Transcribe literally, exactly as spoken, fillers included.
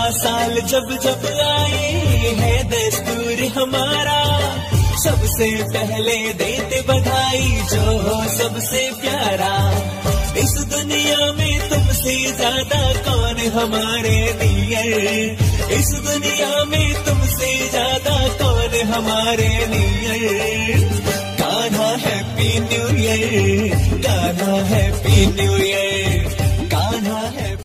साल जब जब आए है दस्तूर हमारा, सबसे पहले देते बधाई जो हो सबसे प्यारा। इस दुनिया में तुमसे ज्यादा कौन हमारे नियर, इस दुनिया में तुमसे ज्यादा कौन हमारे near. Kanha happy new year, Kanha happy new